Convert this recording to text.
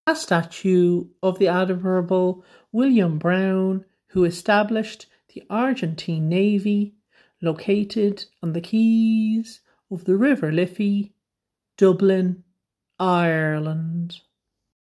a statue of the Admiral William Brown, who established the Argentine Navy, located on the quays of the River Liffey, Dublin, Ireland.